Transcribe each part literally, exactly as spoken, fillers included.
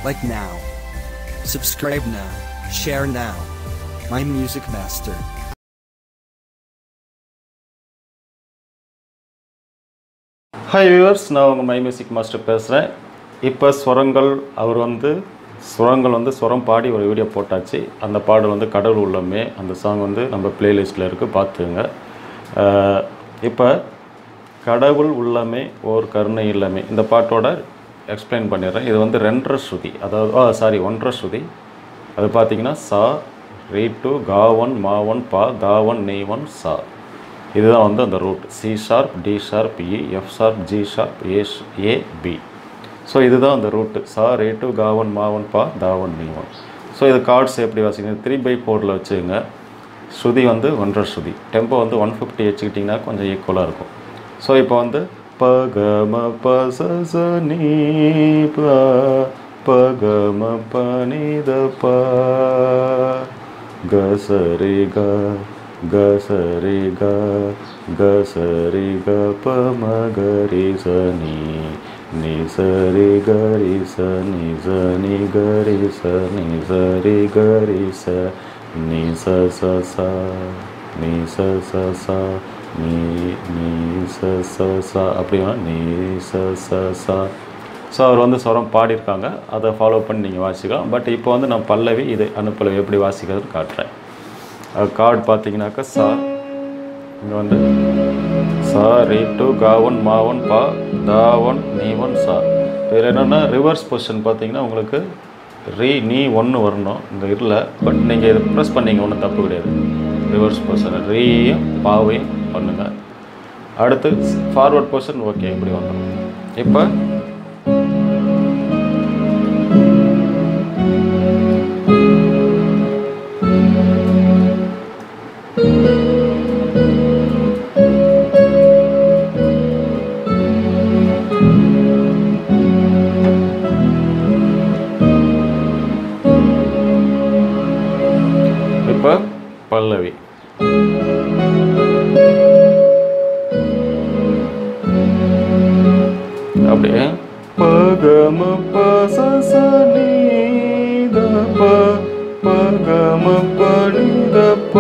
Like now. Subscribe now. Share now. My Music Master. Hi viewers, நான் உங்கள் my music master பேசுகிறேன். இப்போ ஸ்வரங்கள் அவர் வந்து ஸ்வரங்கள் வந்து ஸ்வரம் பாடி ஒரு வீடியோ போட்டாச்சு. அந்த பாடல் வந்து கடவுள் உள்ளமே, அந்த சாங் வந்து நம்ம பிளேலிஸ்ட்டில் இருக்குது, பார்த்துங்க. இப்போ கடவுள் உள்ளமே ஓர் கருணை இல்லமே இந்த பாட்டோட எக்ஸ்பிளைன் பண்ணிடுறேன். இது வந்து ரெண்டரை ஸ்ருதி, அதாவது சாரி ஒன்றரை ஸ்ருதி. அது பார்த்திங்கன்னா சா ரீ டு கா ஒன் மா ஒன் பா கா ஒன் நீ ஒன் சா. இதுதான் வந்து அந்த root. C sharp, D sharp, E, F sharp, G sharp, A A B. So இதுதான் அந்த ரூட்டு. சா ரே டு காவன் மாவன் பா தாவன் மீவன். ஸோ இது கார்ட்ஸ் எப்படி வாசிக்கணும், த்ரீ பை ஃபோரில் வச்சுங்க. ஸ்ருதி வந்து ஒன்றரை ஸ்ருதி. டெம்போ வந்து ஒன் ஃபிஃப்டி வச்சுக்கிட்டிங்கன்னா கொஞ்சம் ஈக்குவலாக இருக்கும். ஸோ இப்போ வந்து ப க ம ப ச ச நீ ப ப க ம ப நீ த ப க ச ரே க க ச ரே க க ச ரே க ப ம க ரே ச நீ நீ ச ரே க ரே ச நீ ச நீ க ரே ச நீ ச ரே க ரே ச நீ ச ச ச நீ ச ச ச நீ நீ ச ச ச அப்படின்னா நீ ச ச ச. ஸோ அவர் வந்து ஸ்வரம் பாடியிருக்காங்க, அதை ஃபாலோ பண்ணி நீங்கள் வாசிக்கலாம். பட் இப்போ வந்து நான் பல்லவி இது அனுப்பலவி எப்படி வாசிக்கிறதுன்னு காட்டுறேன். கார்டு பார்த்தீங்கன்னாக்கா சா, இங்கே வந்து சா ரீ டு காவன் மாவன் பா தாவன் நீவன் சா. இதில் என்னென்னா ரிவர்ஸ் பொசிஷன் பார்த்தீங்கன்னா உங்களுக்கு ரீ நீ ஒன்று வரணும், இங்கே இல்லை. பட் நீங்கள் இதை ப்ரெஸ் பண்ணிங்க, ஒன்றும் தப்பு கிடையாது. ரிவர்ஸ் பொசிஷன் ரீயும் பாவையும் பண்ணுங்கள். அடுத்து ஃபார்வர்ட் பொசிஷன் ஓகே இப்படி வந்துடும். இப்போ இப்போ பல்லவி அப்படியே ப க ம ப ச ச நீ த ப ப க ம ப நீ த ப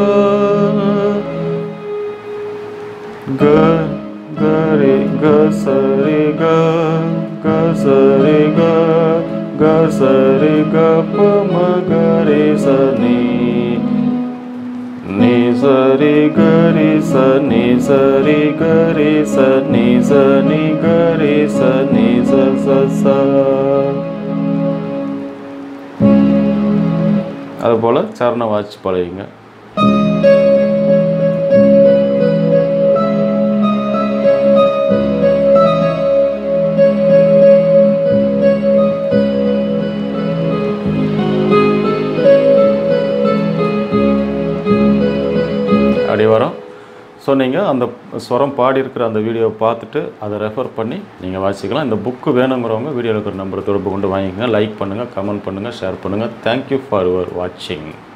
க க ரே க ச ரே க க ச ரே க க ச ரே க ப ம க ரே ச நீ நீ ச ரே க ரே ச நீ ச ரே க ரே ச நீ ச நீ க ரே ச நீ ச ச ச. அதுபோல் சரணம் வாட்சி பழகிங்க. அப்படி வரும். ஸோ நீங்கள் அந்த ஸ்வரம் பாடி இருக்கிற அந்த வீடியோவை பார்த்துட்டு அதை ரெஃபர் பண்ணி நீங்கள் வாசிக்கலாம். இந்த புக்கு வேணுங்கிறவங்க வீடியோவில் இருக்கிற நம்பரை தொடர்பு கொண்டு வாங்கிக்கோங்க. லைக் பண்ணுங்கள், கமெண்ட் பண்ணுங்கள், ஷேர் பண்ணுங்கள். தேங்க்யூ ஃபார் யுவர் வாட்சிங்.